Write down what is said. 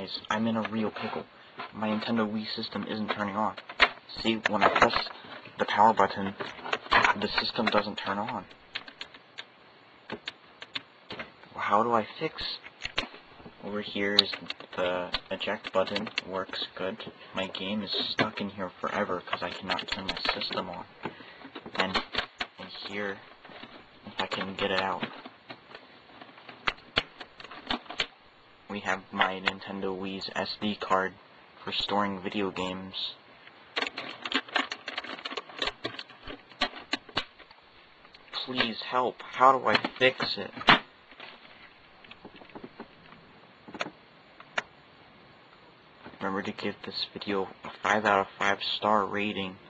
guys, I'm in a real pickle. My Nintendo Wii system isn't turning on. See, when I press the power button, the system doesn't turn on. How do I fix? Over here is the eject button. Works good. My game is stuck in here forever because I cannot turn my system on. And here, if I can get it out, we have my Nintendo Wii's SD card for storing video games. Please help. How do I fix it? Remember to give this video a 5 out of 5 star rating.